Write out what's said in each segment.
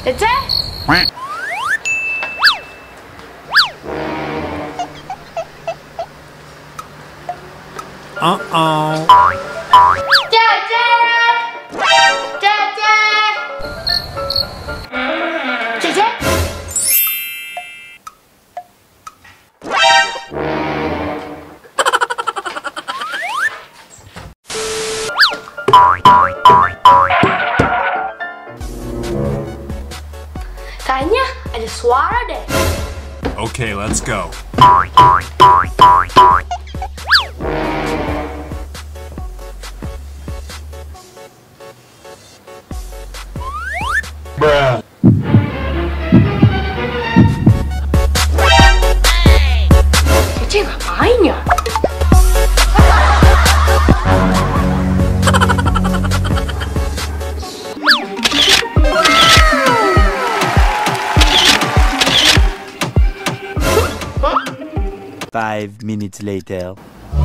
Cece? Cece! Cece! Cece? Kayaknya ada suara deh. Okay, let's go. Bruh. Cece ngapain ya? Five minutes later.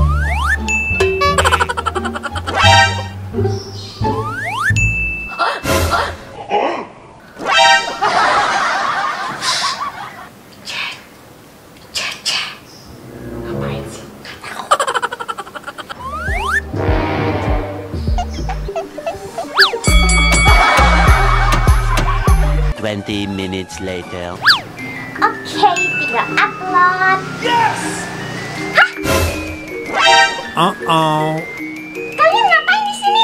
Ngapain sih? 20 minutes later. Oke, tinggal upload. Kalian ngapain di sini?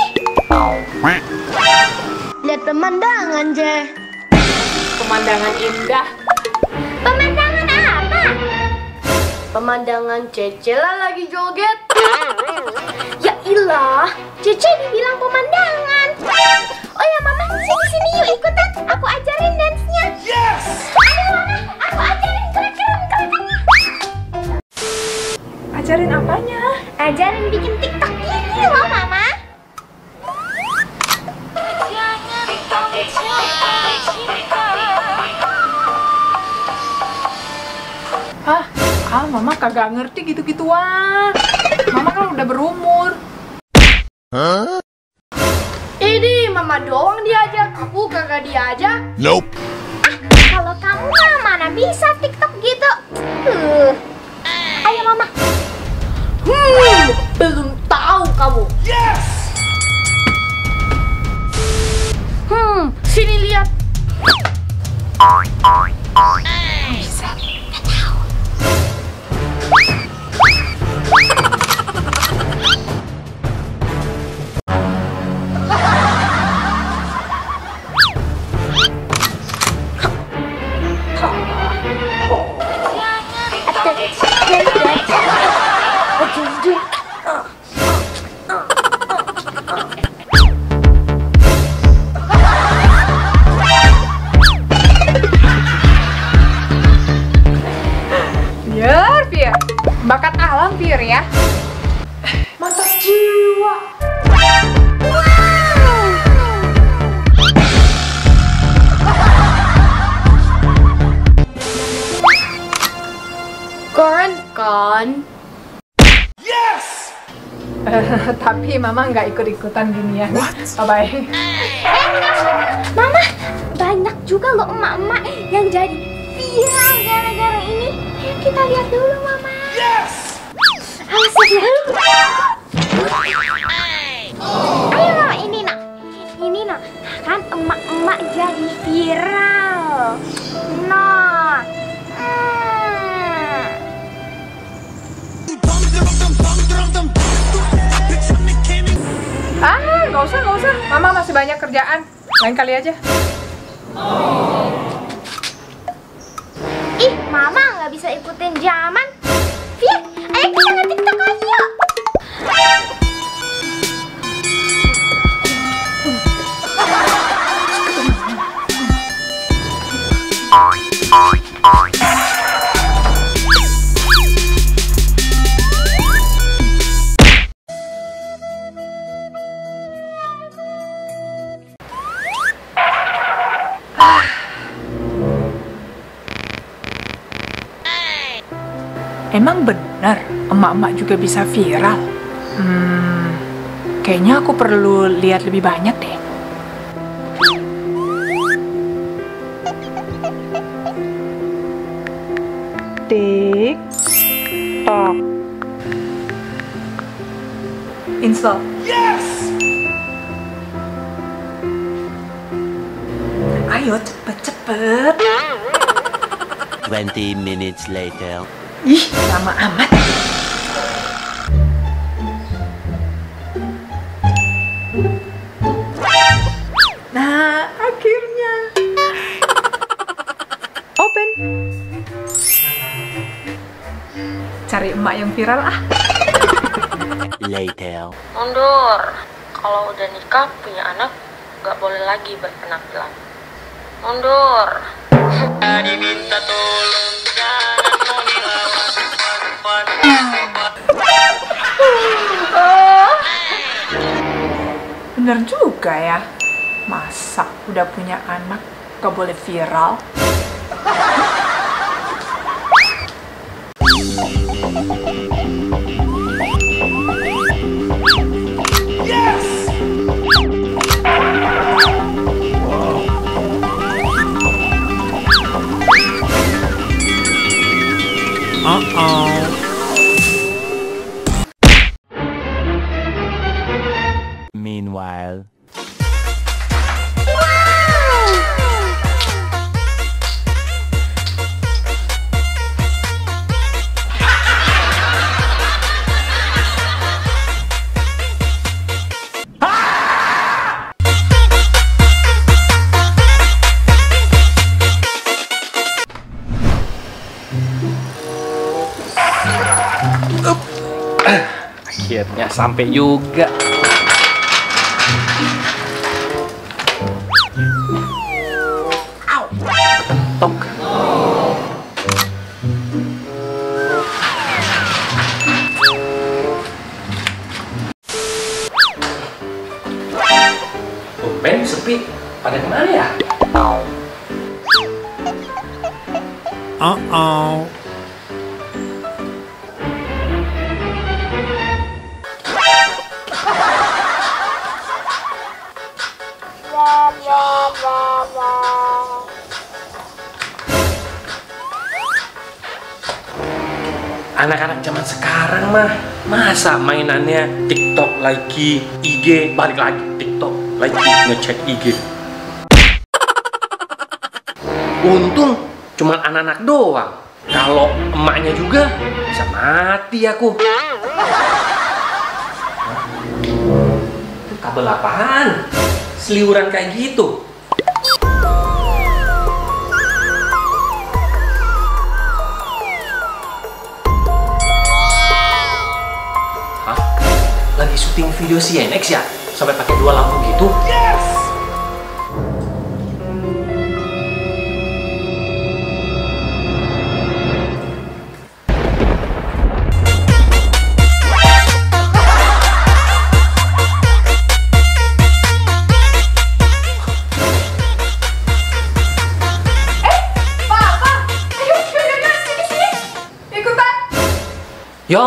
Lihat pemandangan, Je. Pemandangan indah. Pemandangan apa? Pemandangan Cece lah lagi joget. Ya ilah, Cece dibilang pemandangan. Oh ya, Mama, sini yuk ikutan. Aku ajarin dance-nya. Yes. Ayo, Mama, aku ajarin gerakan-gerakannya. Ajarin apanya? Ajarin bikin TikTok ini loh, Mama. Mama kagak ngerti gitu-gituan. Mama kan udah berumur. Ini Mama doang diajak, aku kagak diajak. Nope. Kalau kamu mah mana bisa TikTok gitu. Ayo, Mama. Belum tahu kamu. Yes. Sini lihat. Bisa. Nggak tahu. Biar. Bakat alam, Fir ya. Mantap jiwa. Keren kan? Tapi Mama nggak ikut-ikutan gini ya. Bye-bye. Mama, banyak juga loh emak-emak yang jadi viral gara-gara ini. Ayo kita lihat dulu, Mama. Awas ya. Ayo, Mama, ini nak. Ini nak. Kan emak-emak jadi viral. Nah. Nggak usah. Mama masih banyak kerjaan. Lain kali aja. Ih, Mama nggak bisa ikutin zaman. Fir, ayo kita nge-TikTok lagi yuk. Emang benar emak-emak juga bisa viral? Kayaknya aku perlu lihat lebih banyak deh. Install. Ayo cepet-cepet. 20 minutes later. Ih, lama amat. Nah, akhirnya. Open. Cari emak yang viral ah. Later. Mundur. Kalau udah nikah punya anak nggak boleh lagi berpenampilan. Mundur. Diminta tolong jangan mau dilawan. Bener juga ya. Masa udah punya anak gak boleh viral? Meanwhile. Akhirnya sampai juga. Tok. Ben sepi. Pada kemana ya? Uh-oh. Anak-anak zaman sekarang mah masa mainannya TikTok lagi, IG balik lagi TikTok lagi ngecek IG. Untung cuman anak-anak doang. Kalau emaknya juga bisa mati aku. Itu kabel apaan? Seliuran kayak gitu. Lagi syuting video CNX ya? Sampai pakai 2 lampu gitu? Yes! Ya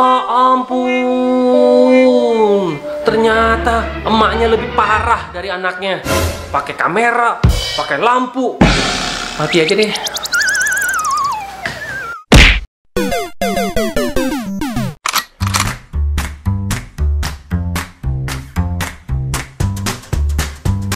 ampun, ternyata emaknya lebih parah dari anaknya. Pakai kamera, pakai lampu. Mati aja deh.